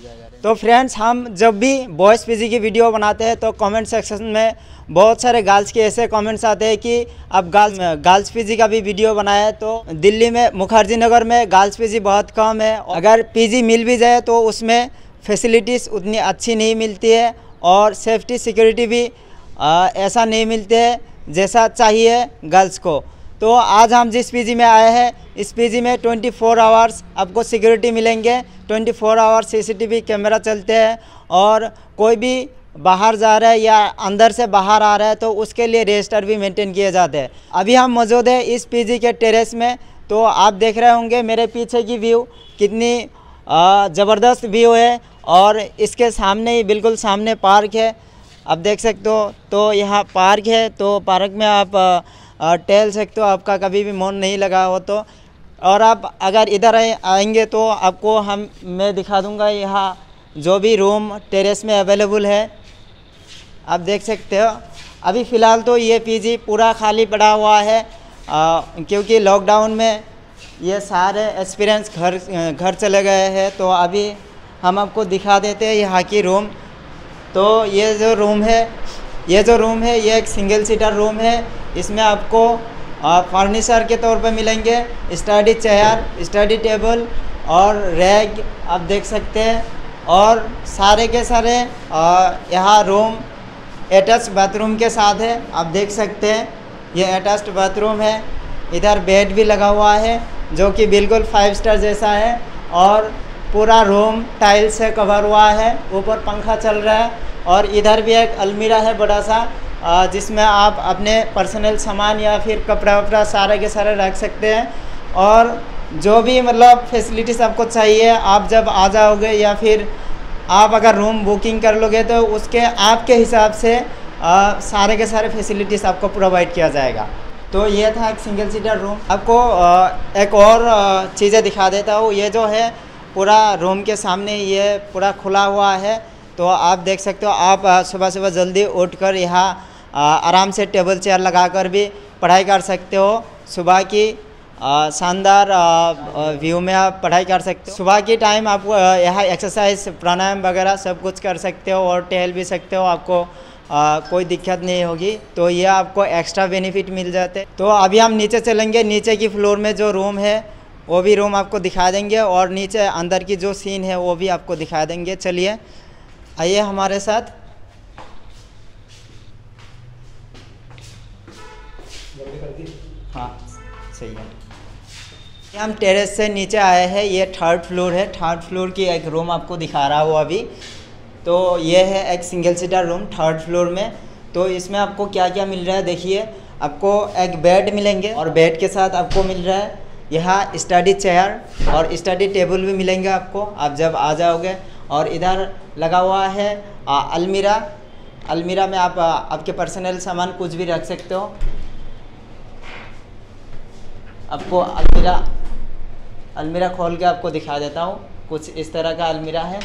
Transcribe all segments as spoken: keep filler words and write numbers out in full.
जाएगा। तो फ्रेंड्स, हम जब भी बॉयज़ पीजी की वीडियो बनाते हैं तो कमेंट सेक्शन में बहुत सारे गर्ल्स के ऐसे कमेंट्स आते हैं कि अब गर्ल्स गर्ल्स पीजी का भी वीडियो बनाया है। तो दिल्ली में मुखर्जी नगर में गर्ल्स पीजी बहुत कम है। अगर पीजी मिल भी जाए तो उसमें फैसिलिटीज़ उतनी अच्छी नहीं मिलती है और सेफ्टी सिक्योरिटी भी आ, ऐसा नहीं मिलते है जैसा चाहिए गर्ल्स को। तो आज हम जिस पीजी में आए हैं, इस पीजी में चौबीस आवर्स आपको सिक्योरिटी मिलेंगे। चौबीस आवर्स सीसीटीवी कैमरा चलते हैं और कोई भी बाहर जा रहा है या अंदर से बाहर आ रहा है तो उसके लिए रजिस्टर भी मेंटेन किए जाते हैं। अभी हम मौजूद है इस पीजी के टेरेस में। तो आप देख रहे होंगे मेरे पीछे की व्यू कितनी ज़बरदस्त व्यू है और इसके सामने ही बिल्कुल सामने पार्क है, आप देख सकते हो। तो यहाँ पार्क है, तो पार्क में आप टहल सकते हो, आपका कभी भी मन नहीं लगा हो तो। और आप अगर इधर आएंगे तो आपको हम मैं दिखा दूंगा यहाँ जो भी रूम टेरेस में अवेलेबल है, आप देख सकते हो। अभी फ़िलहाल तो ये पीजी पूरा खाली पड़ा हुआ है आ, क्योंकि लॉकडाउन में ये सारे एक्सपीरियंस घर घर चले गए हैं। तो अभी हम आपको दिखा देते हैं यहाँ की रूम। तो ये जो रूम है ये जो रूम है ये एक सिंगल सीटर रूम है। इसमें आपको फर्नीचर के तौर पे मिलेंगे स्टडी चेयर, स्टडी टेबल और रैक, आप देख सकते हैं। और सारे के सारे यहाँ रूम अटैच बाथरूम के साथ है, आप देख सकते हैं। ये अटैच्ड बाथरूम है। इधर बेड भी लगा हुआ है जो कि बिल्कुल फाइव स्टार जैसा है और पूरा रूम टाइल्स से कवर हुआ है। ऊपर पंखा चल रहा है और इधर भी एक अलमीरा है बड़ा सा, जिसमें आप अपने पर्सनल सामान या फिर कपड़ा वपड़ा सारे के सारे रख सकते हैं। और जो भी मतलब फैसिलिटीज़ आपको चाहिए आप जब आ जाओगे या फिर आप अगर रूम बुकिंग कर लोगे तो उसके आपके हिसाब से आ, सारे के सारे फैसिलिटीज़ आपको प्रोवाइड किया जाएगा। तो ये था एक सिंगल सीटर रूम। आपको आ, एक और चीज़ें दिखा देता हूँ। ये जो है पूरा रूम के सामने ये पूरा खुला हुआ है, तो आप देख सकते हो। आप सुबह सुबह जल्दी उठकर यहाँ आराम से टेबल चेयर लगाकर भी पढ़ाई कर सकते हो। सुबह की शानदार व्यू में आप पढ़ाई कर सकते हो। सुबह की टाइम आप यहाँ एक्सरसाइज प्राणायाम वगैरह सब कुछ कर सकते हो और टहल भी सकते हो, आपको आ, कोई दिक्कत नहीं होगी। तो ये आपको एक्स्ट्रा बेनिफिट मिल जाते। तो अभी हम नीचे चलेंगे, नीचे की फ्लोर में जो रूम है वो भी रूम आपको दिखा देंगे और नीचे अंदर की जो सीन है वो भी आपको दिखा देंगे। चलिए आइए हमारे साथ। हाँ सही है। हम टेरेस से नीचे आए हैं, ये थर्ड फ्लोर है। थर्ड फ्लोर की एक रूम आपको दिखा रहा हूँ अभी। तो ये है एक single seater room third floor में। तो इसमें आपको क्या क्या मिल रहा है देखिए। आपको एक बेड मिलेंगे और बेड के साथ आपको मिल रहा है यहाँ स्टडी चेयर और स्टडी टेबल भी मिलेंगे आपको आप जब आ जाओगे। और इधर लगा हुआ है आ, अलमीरा। अलमीरा में आप आ, आपके पर्सनल सामान कुछ भी रख सकते हो। आपको अलमीरा अलमीरा खोल के आपको दिखा देता हूँ। कुछ इस तरह का अलमीरा है,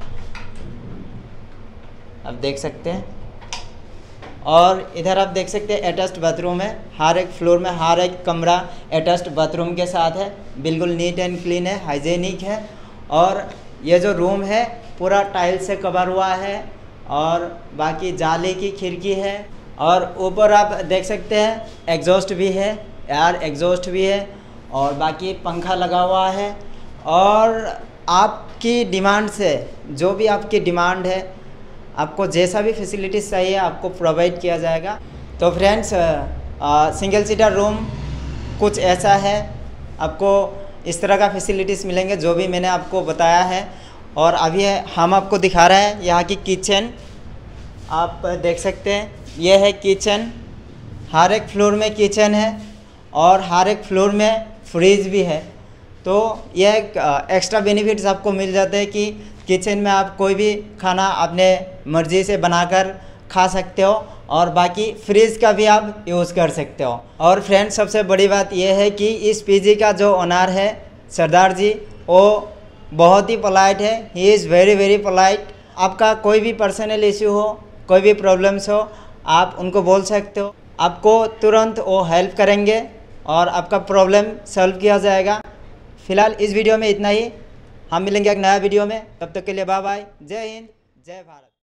आप देख सकते हैं। और इधर आप देख सकते हैं अटैच्ड बाथरूम है। हर एक फ्लोर में हर एक कमरा अटैच्ड बाथरूम के साथ है, बिल्कुल नीट एंड क्लीन है, हाइजेनिक है। और ये जो रूम है पूरा टाइल्स से कवर हुआ है और बाकी जाली की खिड़की है। और ऊपर आप देख सकते हैं एग्जॉस्ट भी है, एयर एग्जॉस्ट भी है और बाकी पंखा लगा हुआ है। और आपकी डिमांड से जो भी आपकी डिमांड है, आपको जैसा भी फैसिलिटीज़ चाहिए आपको प्रोवाइड किया जाएगा। तो फ्रेंड्स, सिंगल सीटर रूम कुछ ऐसा है, आपको इस तरह का फैसिलिटीज़ मिलेंगे जो भी मैंने आपको बताया है। और अभी हम आपको दिखा रहे हैं यहाँ की किचन, आप देख सकते हैं। यह है किचन, हर एक फ्लोर में किचन है और हर एक फ्लोर में फ्रिज भी है। तो यह एक एक्स्ट्रा बेनिफिट्स आपको मिल जाते हैं कि किचन में आप कोई भी खाना अपने मर्ज़ी से बनाकर खा सकते हो और बाकी फ्रिज का भी आप यूज़ कर सकते हो। और फ्रेंड्स, सबसे बड़ी बात यह है कि इस पीजी का जो ओनर है सरदार जी, वो बहुत ही पोलाइट है। He is very very polite. आपका कोई भी पर्सनल इशू हो, कोई भी प्रॉब्लम्स हो, आप उनको बोल सकते हो, आपको तुरंत वो हेल्प करेंगे और आपका प्रॉब्लम सॉल्व किया जाएगा। फ़िलहाल इस वीडियो में इतना ही। हम मिलेंगे एक नया वीडियो में, तब तक के लिए बाय बाय। जय हिंद, जय भारत।